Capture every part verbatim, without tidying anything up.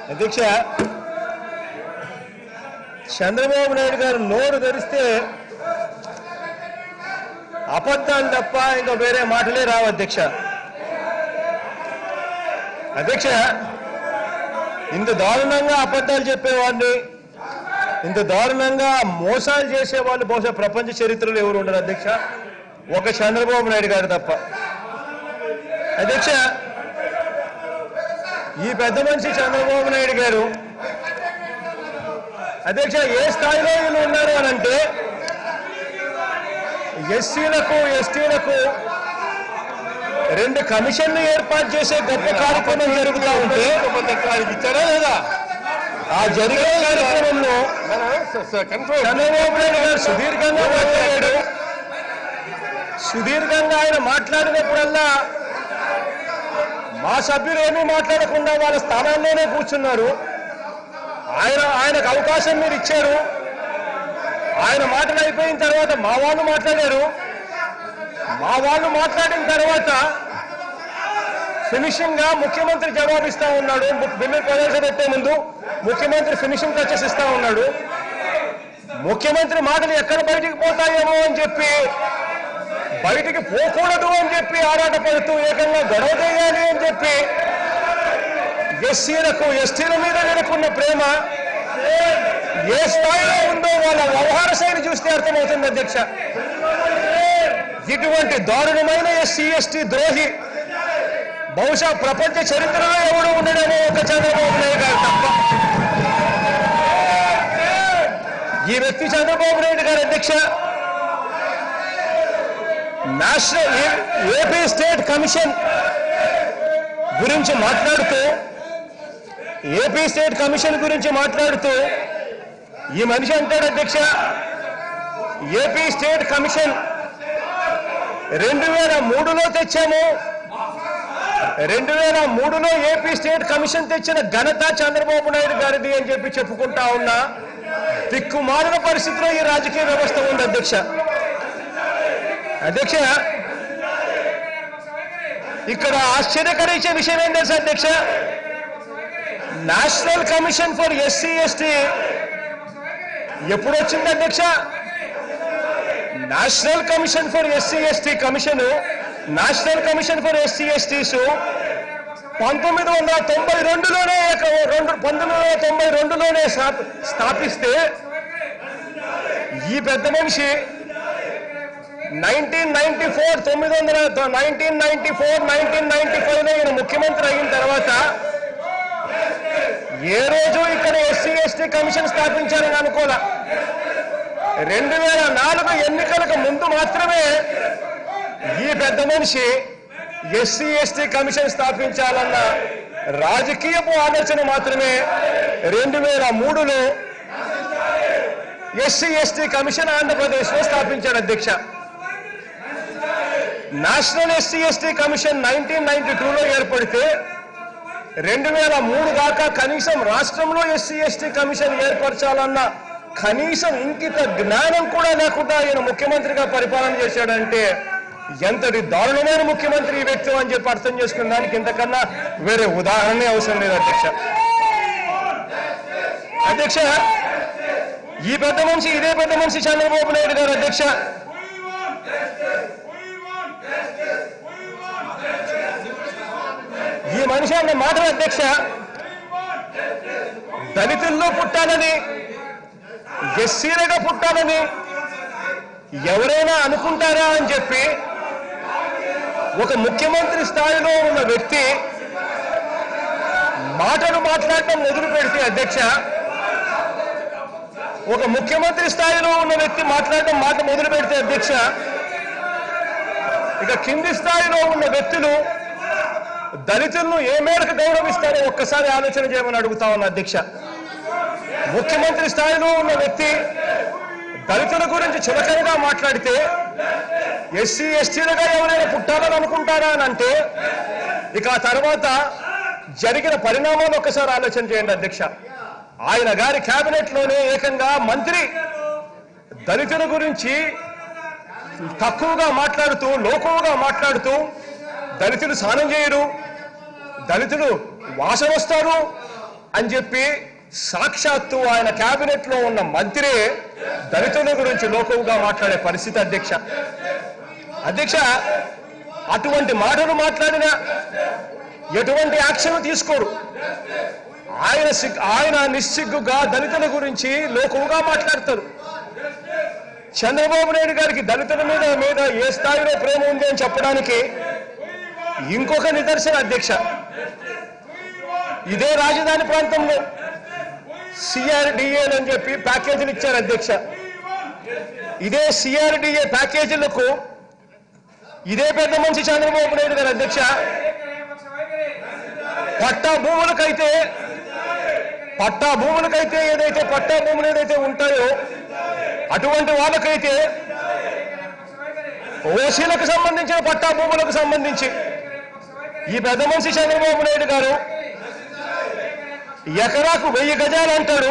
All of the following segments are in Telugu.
అధ్యక్ష, చంద్రబాబు నాయుడు గారు నోరు తెరిస్తే అబద్ధాలు తప్ప ఇంకా వేరే మాటలే రావు అధ్యక్ష. అధ్యక్ష, ఇంత దారుణంగా అబద్ధాలు చెప్పేవాడిని, ఇంత దారుణంగా మోసాలు చేసేవాళ్ళు బహుశా ప్రపంచ చరిత్రలో ఎవరు ఉండరు అధ్యక్ష, ఒక చంద్రబాబు నాయుడు గారు తప్ప. అధ్యక్ష, ఈ పెద్ద మనిషి చంద్రబాబు నాయుడు గారు అధ్యక్ష ఏ స్థాయిలో వీళ్ళు ఉన్నారు అని అంటే, ఎస్సీలకు ఎస్టీలకు రెండు కమిషన్లు ఏర్పాటు చేసే గొప్ప కార్యక్రమం జరుగుతూ ఉంటే ఇచ్చారా లేదా, ఆ జరిగే కార్యక్రమంలో చంద్రబాబు నాయుడు గారు సుదీర్ఘంగా మాట్లాడాడు. సుదీర్ఘంగా ఆయన మాట్లాడినప్పుడల్లా మా సభ్యులు ఏమీ మాట్లాడకుండా వాళ్ళ స్థానాల్లోనే కూర్చున్నారు. ఆయన ఆయనకు అవకాశం మీరు ఇచ్చారు. ఆయన మాటలు అయిపోయిన తర్వాత మా వాళ్ళు మాట్లాడారు. మా వాళ్ళు మాట్లాడిన తర్వాత ఫినిషింగ్ గా ముఖ్యమంత్రి జవాబిస్తా ఉన్నాడు. బిల్లు ప్రవేశపెట్టే ముందు ముఖ్యమంత్రి ఫినిషింగ్ టచెస్ ఇస్తా ఉన్నాడు. ముఖ్యమంత్రి మాటలు ఎక్కడ బయటికి పోతాయేమో అని చెప్పి, బయటికి పోకూడదు అని చెప్పి ఆరాట పడుతూ ఏకంగా గొడవ చేయాలి అని చెప్పి ఎస్సీలకు ఎస్టీల మీద నెలకొన్న ప్రేమ ఏ స్థాయిలో ఉందో వాళ్ళ వ్యవహార శైలి చూస్తే అర్థమవుతుంది అధ్యక్ష. ఇటువంటి దారుణమైన ఎస్సీ ఎస్టీ ద్రోహి బహుశా ప్రపంచ చరిత్రలో ఎవరు ఉండడమో ఒక చంద్రబాబు నాయుడు గారు తప్ప. ఈ వ్యక్తి చంద్రబాబు నాయుడు గారు అధ్యక్ష నేషనల్ ఏపీ స్టేట్ కమిషన్ గురించి మాట్లాడుతూ ఏపీ స్టేట్ కమిషన్ గురించి మాట్లాడుతూ ఈ మనిషి అంటాడు అధ్యక్ష, ఏపీ స్టేట్ కమిషన్ రెండు వేల మూడులో తెచ్చాము, రెండు వేల మూడులో ఏపీ స్టేట్ కమిషన్ తెచ్చిన ఘనత చంద్రబాబు నాయుడు గారిది అని చెప్పి చెప్పుకుంటా ఉన్నా దిక్కుమాలిన పరిస్థితిలో ఈ రాజకీయ వ్యవస్థ ఉంది అధ్యక్ష. అధ్యక్ష, ఇక్కడ ఆశ్చర్యకరించే విషయం ఏం తెలుసా అధ్యక్ష, national commission for SC ST ఎప్పుడు వచ్చింది అధ్యక్ష? National commission for SC ST commission national commission for SC STs పంతొమ్మిది వందల తొంభై రెండులోనే రెండు పంతొమ్మిది వందల తొంభై రెండులోనే స్థాపిస్తే ఈ పెద్ద మనిషి నైన్టీన్ నైన్టీ ఫోర్ తొమ్మిది వందల nineteen ninety four nineteen ninety five లో ఈయన ముఖ్యమంత్రి అయిన తర్వాత ఏ రోజు ఇక్కడ ఎస్సీ ఎస్టీ కమిషన్ స్థాపించారని అనుకోలే. రెండు వేల నాలుగు ఎన్నికలకు ముందు మాత్రమే ఈ పెద్ద మనిషి ఎస్సీ ఎస్టీ కమిషన్ స్థాపించాలన్న రాజకీయపు ఆలోచన మాత్రమే రెండు వేల మూడులో ఎస్సీ ఎస్టీ కమిషన్ ఆంధ్రప్రదేశ్ లో స్థాపించాడు అధ్యక్ష. National SC ST commission nineteen ninety టూలో ఏర్పడితే రెండు వేల మూడు దాకా కనీసం రాష్ట్రంలో ఎస్సీ ఎస్టీ కమిషన్ ఏర్పరచాలన్న కనీసం ఇంకిత జ్ఞానం కూడా లేకుండా ఈయన ముఖ్యమంత్రిగా పరిపాలన చేశాడంటే ఎంతటి దారుణమైన ముఖ్యమంత్రి ఈ వ్యక్తి అని చెప్పి అర్థం చేసుకున్న దానికి ఇంతకన్నా వేరే ఉదాహరణే అవసరం లేదు అధ్యక్ష. అధ్యక్ష, ఈ పెద్ద మనిషి ఇదే పెద్ద మనిషి చంద్రబాబు నాయుడు గారు అధ్యక్ష ఈ మనిషి అన్న మాటలు అధ్యక్ష దళితుల్లో పుట్టాలని ఎస్సీలుగా పుట్టాలని ఎవరైనా అనుకుంటారా అని చెప్పి ఒక ముఖ్యమంత్రి స్థాయిలో ఉన్న వ్యక్తి మాటలు మాట్లాడటం మొదలు పెడితే అధ్యక్ష ఒక ముఖ్యమంత్రి స్థాయిలో ఉన్న వ్యక్తి మాట్లాడటం మాట మొదలు పెడితే అధ్యక్ష ఇక కింది స్థాయిలో ఉన్న వ్యక్తులు దళితులను ఏ మేరకు గౌరవిస్తారో ఒక్కసారి ఆలోచన చేయమని అడుగుతా ఉన్నా అధ్యక్ష. ముఖ్యమంత్రి స్థాయిలో ఉన్న వ్యక్తి దళితుల గురించి చులకనగా మాట్లాడితే ఎస్సీ ఎస్టీలుగా ఎవరైనా పుట్టాలని అనుకుంటారా అని అంటే ఇక ఆ తర్వాత జరిగిన పరిణామాలు ఒక్కసారి ఆలోచన చేయండి అధ్యక్ష. ఆయన గారి కేబినెట్ లోనే ఏకంగా మంత్రి దళితుల గురించి తక్కువగా మాట్లాడుతూ లోకువగా మాట్లాడుతూ దళితులు స్నానం చేయరు, దళితులు వాసన వస్తారు, అని చెప్పి సాక్షాత్తు ఆయన కేబినెట్ లో ఉన్న మంత్రి దళితుల గురించి లోకువుగా మాట్లాడే పరిస్థితి అధ్యక్ష. అధ్యక్ష, అటువంటి మాటలు మాట్లాడినా ఎటువంటి యాక్షన్ తీసుకోరు. ఆయన ఆయన నిస్సిగ్గుగా దళితుల గురించి లోకువుగా మాట్లాడతారు. చంద్రబాబు నాయుడు గారికి దళితుల మీద మీద ఏ స్థాయిలో ప్రేమ ఉంది అని చెప్పడానికి ఇంకొక నిదర్శన అధ్యక్ష. ఇదే రాజధాని ప్రాంతంలో సిఆర్డిఏ అని చెప్పి ప్యాకేజీలు ఇచ్చారు అధ్యక్ష. ఇదే సిఆర్డిఏ ప్యాకేజీలకు ఇదే పెద్ద మనిషి చంద్రబాబు నాయుడు గారు అధ్యక్ష పట్టా భూములకైతే పట్టా భూములకైతే ఏదైతే పట్టా భూములు ఏదైతే ఉంటాయో అటువంటి వాళ్ళకైతే ఓసీలకు సంబంధించిన పట్టా భూములకు సంబంధించి ఈ పెద్ద మనిషి చంద్రబాబు నాయుడు గారు ఎకరాకు వెయ్యి గజాలు అంటాడు.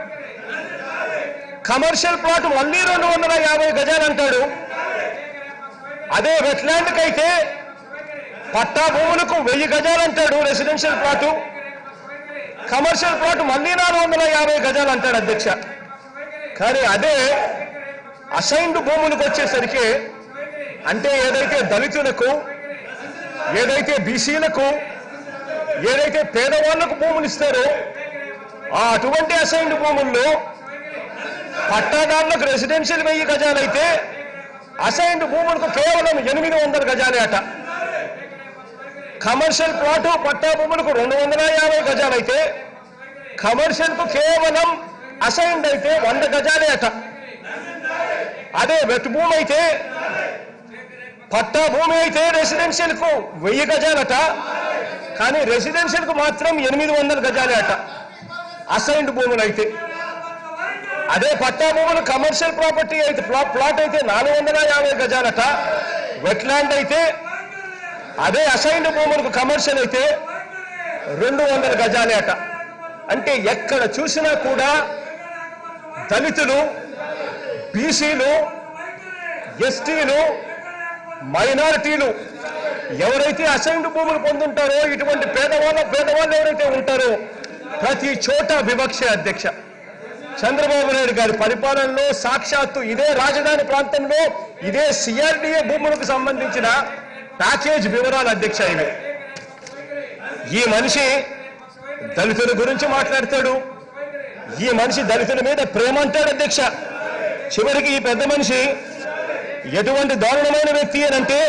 కమర్షియల్ ప్లాట్ మళ్ళీ రెండు వందల యాభై గజాలు అంటాడు. అదే వెట్లాండ్కి అయితే పట్టా భూములకు వెయ్యి గజాలు అంటాడు రెసిడెన్షియల్ ప్లాటు. కమర్షియల్ ప్లాట్ మళ్ళీ నాలుగు వందల యాభై గజాలు అంటాడు అధ్యక్ష. కానీ అదే అసైన్డ్ భూములకు వచ్చేసరికి అంటే ఏదైతే దళితులకు, ఏదైతే బీసీలకు, ఏదైతే పేదవాళ్లకు భూములు ఇస్తారో ఆ అటువంటి అసైన్డ్ భూముల్లో పట్టాదారులకు రెసిడెన్షియల్ వెయ్యి గజాలైతే అసైన్డ్ భూములకు కేవలం ఎనిమిది వందల గజాలే అట. కమర్షియల్ ప్లాటు పట్టా భూములకు రెండు వందల యాభై గజాలైతే కమర్షియల్ కు కేవలం అసైన్డ్ అయితే వంద గజాలే అట. అదే వెట్ భూమి అయితే పట్టా భూమి అయితే రెసిడెన్షియల్ కు వెయ్యి గజాలట. కానీ రెసిడెన్షియల్ కు మాత్రం ఎనిమిది వందల గజాలే అట అసైన్డ్ భూములు అయితే. అదే పట్టా భూములు కమర్షియల్ ప్రాపర్టీ అయితే ప్లాట్ అయితే నాలుగు వందల యాభై గజాలట. వెట్లాండ్ అయితే అదే అసైన్డ్ భూములకు కమర్షియల్ అయితే రెండు వందల గజాలే అట. అంటే ఎక్కడ చూసినా కూడా దళితులు, బీసీలు, ఎస్టీలు, మైనారిటీలు ఎవరైతే అసైన్డ్ భూములు పొందుంటారో ఇటువంటి పేదవాళ్ళ పేదవాళ్ళు ఎవరైతే ఉంటారో ప్రతి చోట వివక్ష అధ్యక్ష. చంద్రబాబు నాయుడు గారి పరిపాలనలో సాక్షాత్తు ఇదే రాజధాని ప్రాంతంలో ఇదే సిఆర్డిఏ భూములకు సంబంధించిన ప్యాకేజ్ వివరాలు అధ్యక్ష. ఇవి ఈ మనిషి దళితుల గురించి మాట్లాడతాడు. ఈ మనిషి దళితుల మీద ప్రేమ అంటాడు అధ్యక్ష. చివరికి ఈ పెద్ద మనిషి ఎటువంటి దారుణమైన వ్యక్తి అంటే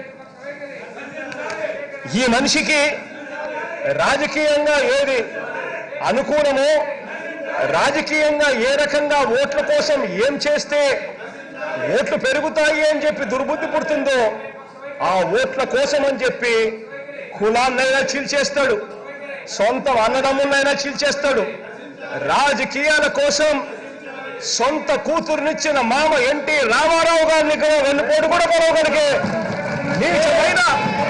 ఈ మనిషికి రాజకీయంగా ఏది అనుకూలమో, రాజకీయంగా ఏ రకంగా ఓట్ల కోసం ఏం చేస్తే ఓట్లు పెరుగుతాయి అని చెప్పి దుర్బుద్ధి పుడుతుందో ఆ ఓట్ల కోసం అని చెప్పి కులాన్నైనా చీల్చేస్తాడు, సొంత అన్నదమ్ములైనా చీల్చేస్తాడు. రాజకీయాల కోసం సొంత కూతురునిచ్చిన మామ ఎన్టీ రామారావు గారిని వెన్నుపోటు కూడా పొరవగలిగే నీచమైన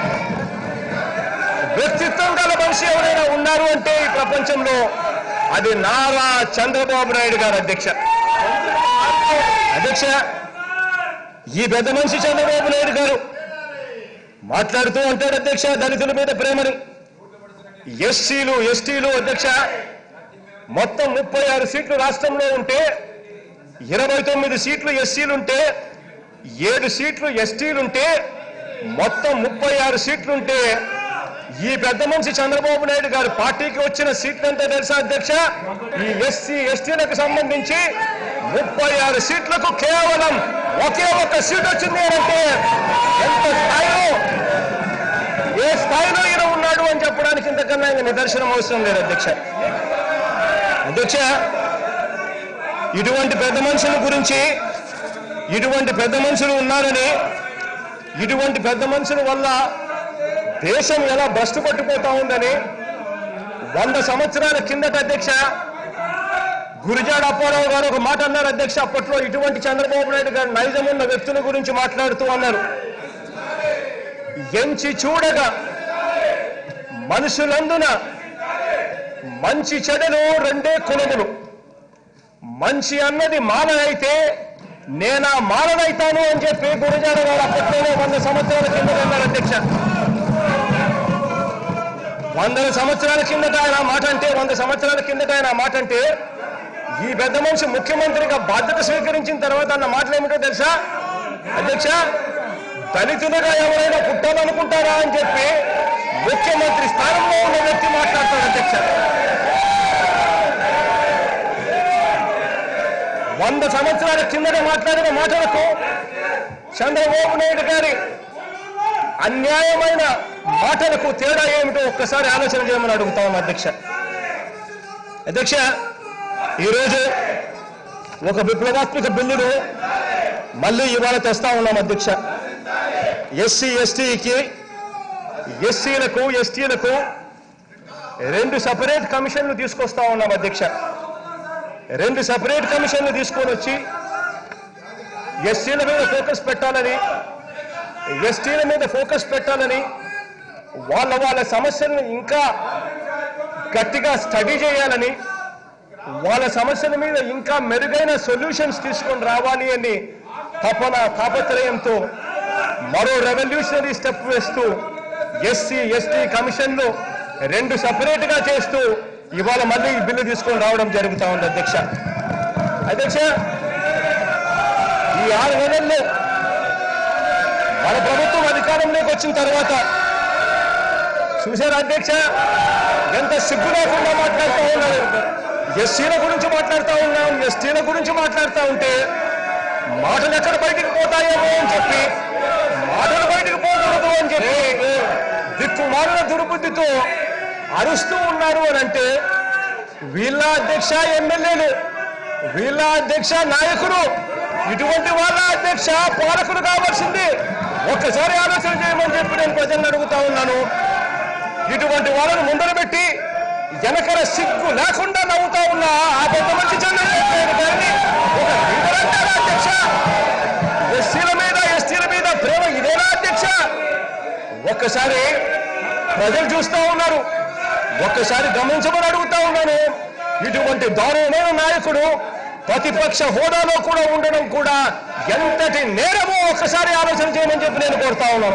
వ్యక్తిత్వం గల మనిషి ఎవరైనా ఉన్నారు అంటే ఈ ప్రపంచంలో అది నారా చంద్రబాబు నాయుడు గారు అధ్యక్ష. అధ్యక్ష, ఈ పెద్ద మనిషి చంద్రబాబు నాయుడు గారు మాట్లాడుతూ అంటాడు అధ్యక్ష దళితుల మీద ప్రేమని. ఎస్సీలు, ఎస్టీలు అధ్యక్ష మొత్తం ముప్పై ఆరు సీట్లు రాష్ట్రంలో ఉంటే ఇరవై తొమ్మిది సీట్లు ఎస్సీలుంటే ఏడు సీట్లు ఎస్టీలుంటే మొత్తం ముప్పై ఆరు సీట్లుంటే ఈ పెద్ద మనిషి చంద్రబాబు నాయుడు గారు పార్టీకి వచ్చిన సీట్లు అంతా తెలుసా అధ్యక్ష? ఈ ఎస్సీ ఎస్టీలకు సంబంధించి ముప్పై ఆరు సీట్లకు కేవలం ఒకే ఒక్క సీట్ వచ్చింది అంటే ఎంత స్థాయిలో ఏ స్థాయిలో ఈయన ఉన్నాడు అని చెప్పడానికి ఇంతకన్నా ఇంకా నిదర్శనం అవసరం లేదు అధ్యక్ష. అధ్యక్ష, ఇటువంటి పెద్ద మనుషుల గురించి, ఇటువంటి పెద్ద మనుషులు ఉన్నారని, ఇటువంటి పెద్ద మనుషుల వల్ల దేశం ఎలా భ్రష్టు పట్టిపోతా ఉందని వంద సంవత్సరాల కిందట అధ్యక్ష గురిజాడ అప్పారావు గారు ఒక మాట అన్నారు అధ్యక్ష. అప్పట్లో ఇటువంటి చంద్రబాబు నాయుడు గారు నైజం ఉన్న వ్యక్తుల గురించి మాట్లాడుతూ అన్నారు, ఎంచి చూడగా మనుషులందున మంచి చెడులు రెండే కులములు, మంచి అన్నది మాల అయితే నేనా మాలనైతాను అని చెప్పి గురిజాడ గారు అప్పట్లోనే వంద సంవత్సరాల కింద అన్నారు అధ్యక్ష. వందల సంవత్సరాల కిందట ఆయన మాట అంటే వంద సంవత్సరాల కిందట ఆయన మాట అంటే ఈ పెద్ద మనిషి ముఖ్యమంత్రిగా బాధ్యత స్వీకరించిన తర్వాత అన్న మాటలు ఏమిటో తెలుసా అధ్యక్ష? దళితులుగా ఎవరైనా పుట్టాలనుకుంటారా అని చెప్పి ముఖ్యమంత్రి స్థానంలో ఉన్న వ్యక్తి మాట్లాడతారు అధ్యక్ష. వంద సంవత్సరాల కిందట మాట్లాడిన మాటలకు చంద్రబాబు నాయుడు గారి అన్యాయమైన మాటలకు తేడా ఏమిటో ఒక్కసారి ఆలోచన చేయమని అడుగుతా ఉన్నాం అధ్యక్ష. అధ్యక్ష, ఈరోజు ఒక విప్లవాత్మక బిల్లును మళ్ళీ ఇవాళ తెస్తా ఉన్నాం అధ్యక్ష. ఎస్సీ ఎస్టీకి ఎస్సీలకు ఎస్టీలకు రెండు సపరేట్ కమిషన్లు తీసుకొస్తా ఉన్నాం అధ్యక్ష. రెండు సపరేట్ కమిషన్లు తీసుకొని వచ్చి ఎస్సీల మీద ఫోకస్ పెట్టాలని ఎస్టీల మీద ఫోకస్ పెట్టాలని వాళ్ళ వాళ్ళ సమస్యలను ఇంకా గట్టిగా స్టడీ చేయాలని వాళ్ళ సమస్యల మీద ఇంకా మెరుగైన సొల్యూషన్స్ తీసుకొని రావాలి అని తపన తాపత్రయంతో మరో రెవల్యూషనరీ స్టెప్ వేస్తూ ఎస్సీ ఎస్టీ కమిషన్లు రెండు సపరేట్ గా చేస్తూ ఇవాళ మళ్ళీ ఈ బిల్లు తీసుకొని రావడం జరుగుతూ ఉంది అధ్యక్ష. అధ్యక్ష, ఈ ఆరు నెలల్లో మన ప్రభుత్వం అధికారంలోకి వచ్చిన తర్వాత చూశారు అధ్యక్ష, ఎంత సిగ్గు లేకుండా మాట్లాడుతూ ఉన్నారు. ఎస్సీల గురించి మాట్లాడుతూ ఉన్నాం, ఎస్టీల గురించి మాట్లాడుతూ ఉంటే మాటలు ఎక్కడ బయటికి పోతాయేమో అని చెప్పి మాటలు బయటికి పోకూడదు అని చెప్పి దిక్కుమాలిన దుర్బుద్ధితో అరుస్తూ ఉన్నారు అని అంటే వీళ్ళ అధ్యక్ష ఎమ్మెల్యేలు, వీళ్ళ అధ్యక్ష నాయకులు, ఇటువంటి వాళ్ళ అధ్యక్ష పాలకులు కావాల్సింది ఒక్కసారి ఆలోచన చేయమని చెప్పి నేను ప్రజలను అడుగుతా ఉన్నాను. ఇటువంటి వాళ్ళను ముందర పెట్టి వెనకర సిగ్గు లేకుండా నవ్వుతా ఉన్నా ఆ పెద్ద మంచి చంద్రబాబు గారిని ఒక లీడర్ అంటారా అధ్యక్ష? ఎస్సీల మీద ఎస్టీల మీద ప్రేమ ఇదేనా అధ్యక్ష? ఒక్కసారి ప్రజలు చూస్తూ ఉన్నారు, ఒక్కసారి గమనించమని అడుగుతా ఉన్నాను. ఇటువంటి దారుణమైన నాయకుడు ప్రతిపక్ష హోదాలో కూడా ఉండడం కూడా ఎంతటి నేరమో ఒక్కసారి ఆలోచన చేయమని చెప్పి నేను కోరుతా ఉన్నాను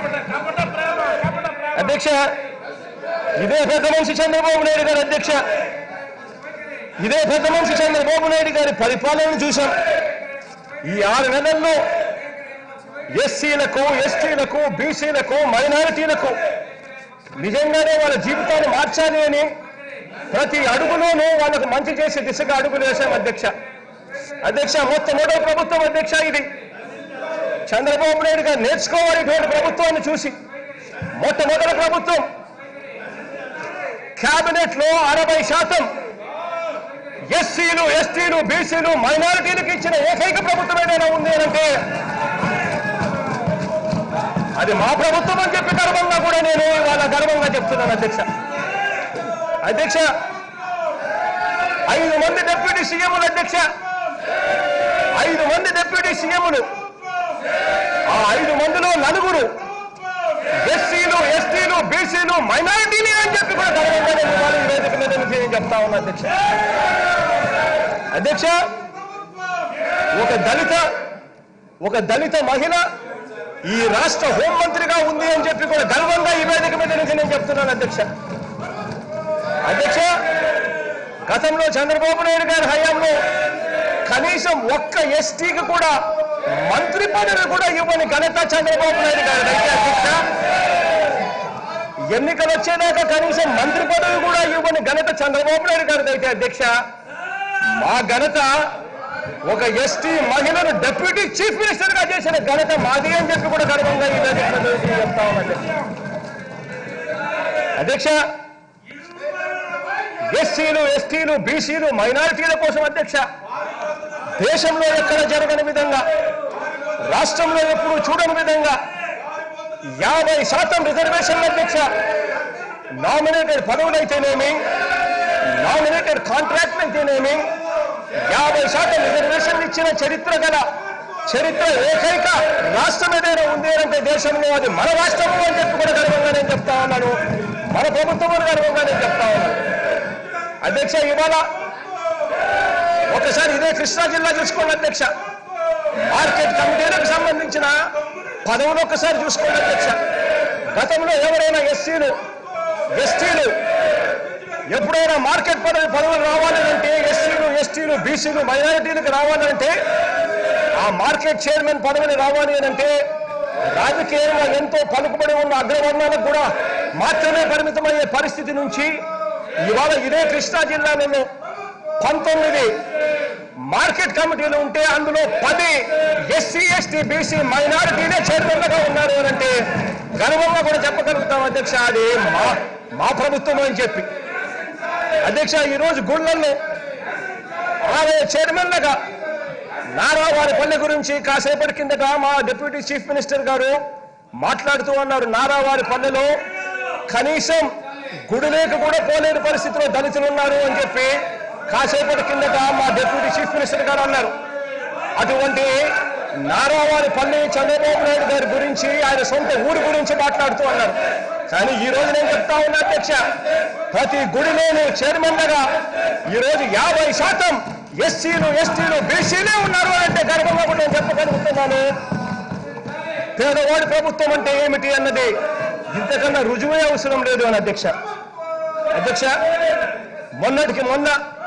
అధ్యక్ష. ఇదే పెద్ద మనిషి చంద్రబాబు నాయుడు గారు అధ్యక్ష, ఇదే పెద్ద మనిషి చంద్రబాబు నాయుడు గారి పరిపాలనను చూశాం. ఈ ఆరు నెలల్లో ఎస్సీలకు ఎస్టీలకు బీసీలకు మైనారిటీలకు నిజంగానే వాళ్ళ జీవితాన్ని మార్చాలి అని ప్రతి అడుగులోనూ వాళ్ళకు మంచి చేసే దిశగా అడుగులు వేశాం అధ్యక్ష. అధ్యక్ష, మొట్టమొదటి ప్రభుత్వం అధ్యక్ష ఇది. చంద్రబాబు నాయుడు గారు నేర్చుకోవాలి ఇటువంటి ప్రభుత్వాన్ని చూసి. మొట్టమొదటి ప్రభుత్వం కేబినెట్ లో అరవై శాతం ఎస్సీలు ఎస్టీలు బీసీలు మైనారిటీలకు ఇచ్చిన ఏకైక ప్రభుత్వం ఏదైనా ఉంది అంటే అది మా ప్రభుత్వం అని చెప్పి గర్వంగా కూడా నేను ఇవాళ గర్వంగా చెప్తున్నాను అధ్యక్ష. అధ్యక్ష, ఐదు మంది డిప్యూటీ సీఎంలు అధ్యక్ష, ఐదు మంది డిప్యూటీ సీఎంలు, ఆ ఐదు మందిలో నలుగురు ఎస్సీలు ఎస్టీలు బీసీలు మైనారిటీలు అని చెప్పి కూడా గర్వంగా నేను ఇవాళ ఈ వేదిక మీద నేను చెప్తా ఉన్నా అధ్యక్ష. అధ్యక్ష, ఒక దళిత ఒక దళిత మహిళ ఈ రాష్ట్ర హోంమంత్రిగా ఉంది అని చెప్పి కూడా గర్వంగా ఈ వేదిక మీద నుంచి నేను చెప్తున్నాను అధ్యక్ష. అధ్యక్ష, గతంలో చంద్రబాబు నాయుడు గారి హయాంలో కనీసం ఒక్క ఎస్టీకి కూడా మంత్రి పదవి కూడా ఇవ్వని ఘనత చంద్రబాబు నాయుడు గారి అయితే అధ్యక్ష, ఎన్నికలు వచ్చేదాకా కనీసం మంత్రి పదవి కూడా ఇవ్వని ఘనత చంద్రబాబు నాయుడు గారిది అయితే అధ్యక్ష, మా ఘనత ఒక ఎస్టీ మహిళను డిప్యూటీ చీఫ్ మినిస్టర్ గా చేసిన ఘనత మాది అని చెప్పి కూడా గర్వంగా ఈ వేదిక మీద చెప్తా ఉన్నా అధ్యక్ష. ఎస్సీలు ఎస్టీలు బీసీలు మైనారిటీల కోసం అధ్యక్ష దేశంలో ఎక్కడ జరగని విధంగా, రాష్ట్రంలో ఎప్పుడు చూడని విధంగా యాభై శాతం రిజర్వేషన్ల అధ్యక్ష నామినేటెడ్ పదవులైతేనేమి, నామినేటెడ్ కాంట్రాక్ట్లు అయితేనేమి యాభై శాతం రిజర్వేషన్లు ఇచ్చిన చరిత్ర గల చరిత్ర ఏకైక రాష్ట్రం ఏదైనా ఉంది అంటే దేశంలో అది మన రాష్ట్రము అని చెప్పి కూడా గర్వంగా నేను చెప్తా ఉన్నాను, మన ప్రభుత్వం గర్వంగా నేను చెప్తా ఉన్నాను అధ్యక్ష. ఇవాళ ఒకసారి ఇదే కృష్ణా జిల్లా చూసుకోండి అధ్యక్ష, మార్కెట్ కమిటీలకు సంబంధించిన పదవులు ఒక్కసారి చూసుకోండి అధ్యక్ష. గతంలో ఎవరైనా ఎస్సీలు ఎస్టీలు ఎప్పుడైనా మార్కెట్ పదవి పదవులు రావాలంటే ఎస్సీలు ఎస్టీలు బీసీలు మైనారిటీలకు రావాలంటే ఆ మార్కెట్ చైర్మన్ పదవిని రావాలి అంటే రాజకీయంగా ఎంతో పలుకుబడి ఉన్న అగ్రవర్ణాలకు కూడా మాత్రమే పరిమితమయ్యే పరిస్థితి నుంచి ఇవాళ ఇదే కృష్ణా జిల్లాలో పంతొమ్మిది మార్కెట్ కమిటీలు ఉంటే అందులో పది ఎస్సీ ఎస్టీ బీసీ మైనారిటీనే చైర్మన్లుగా ఉన్నారు అని అంటే గర్వంగా కూడా చెప్పగలుగుతాం అధ్యక్ష. అది మా మా ప్రభుత్వం అని చెప్పి అధ్యక్ష ఈరోజు గుళ్ళల్లో ఆలయ చైర్మన్లుగా నారావారిపల్లె గురించి కాసేపటి కిందట మా డిప్యూటీ చీఫ్ మినిస్టర్ గారు మాట్లాడుతూ అన్నారు. నారావారిపల్లెలో కనీసం గుడిలేక కూడా పోలేని పరిస్థితిలో దళితులు ఉన్నారు అని చెప్పి కాసేపటి కిందట మా డిప్యూటీ చీఫ్ మినిస్టర్ గారు అన్నారు. అటువంటి నారావారిపల్లి చంద్రబాబు నాయుడు గారి గురించి ఆయన సొంత ఊరి గురించి మాట్లాడుతూ అన్నారు. కానీ ఈ రోజు నేను చెప్తా ఉన్నా అధ్యక్ష, ప్రతి గుడిలోనూ చైర్మన్లుగా ఈరోజు యాభై శాతం ఎస్సీలు ఎస్టీలు బీసీలే ఉన్నారు అంటే గర్వంగా కూడా నేను చెప్పగలుగుతున్నాను. పేదవాడి ప్రభుత్వం అంటే ఏమిటి అన్నది ఇంతకన్నా రుజువే అవసరం లేదు అని అధ్యక్ష. అధ్యక్ష మొన్నటికి మొన్న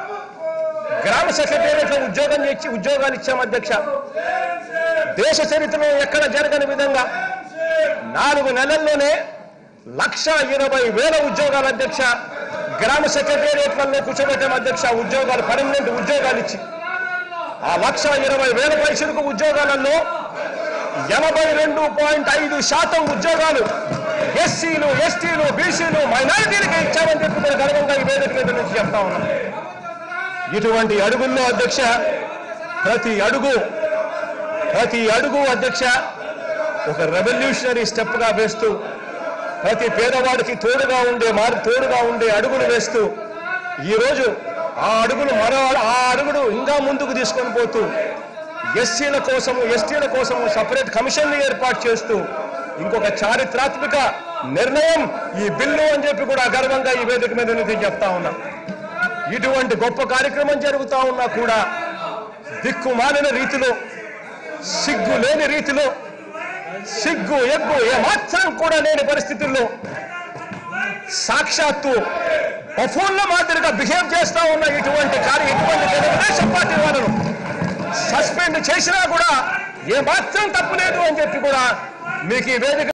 గ్రామ సెక్రటేరియట్లో ఉద్యోగం ఇచ్చి ఉద్యోగాలు ఇచ్చాం అధ్యక్ష. దేశ చరిత్రలో ఎక్కడ జరగని విధంగా నాలుగు నెలల్లోనే లక్ష ఇరవై వేల ఉద్యోగాలు అధ్యక్ష గ్రామ సెక్రటేరియట్లలో కూర్చోబెట్టాం అధ్యక్ష. ఉద్యోగాలు పర్మనెంట్ ఉద్యోగాలు ఇచ్చి ఆ లక్ష ఇరవై వేల పైసలకు ఉద్యోగాలలో ఎనభై రెండు పాయింట్ ఐదు శాతం ఉద్యోగాలు ఎస్సీలు ఎస్టీలు బీసీలు మైనారిటీలకి ఇచ్చామని చెప్పి నేను గర్వంగా ఈ వేదిక మీద నుంచి చెప్తా ఉన్నాను. ఇటువంటి అడుగుల్లో అధ్యక్ష ప్రతి అడుగు ప్రతి అడుగు అధ్యక్ష ఒక రెవల్యూషనరీ స్టెప్గా వేస్తూ ప్రతి పేదవాడికి తోడుగా ఉండే మారు తోడుగా ఉండే అడుగులు వేస్తూ ఈరోజు ఆ అడుగులు మరో ఆ అడుగులు ఇంకా ముందుకు తీసుకొని పోతూ ఎస్సీల కోసము ఎస్టీల కోసము సపరేట్ కమిషన్లు ఏర్పాటు చేస్తూ ఇంకొక చారిత్రాత్మక నిర్ణయం ఈ బిల్లు అని చెప్పి కూడా గర్వంగా ఈ వేదిక మీద నుంచి చెప్తా ఉన్నా. ఇటువంటి గొప్ప కార్యక్రమం జరుగుతా ఉన్నా కూడా దిక్కుమాలిన రీతిలో సిగ్గు లేని రీతిలో సిగ్గు ఎగ్గు ఏమాత్రం కూడా లేని పరిస్థితుల్లో సాక్షాత్తు బఫూన్ల మాదిరిగా బిహేవ్ చేస్తా ఉన్న ఇటువంటి కార్య ఇటువంటి తెలుగుదేశం పార్టీ వాళ్ళను సస్పెండ్ చేసినా కూడా ఏమాత్రం తప్పు లేదు అని చెప్పి కూడా మీకు ఈ వేదిక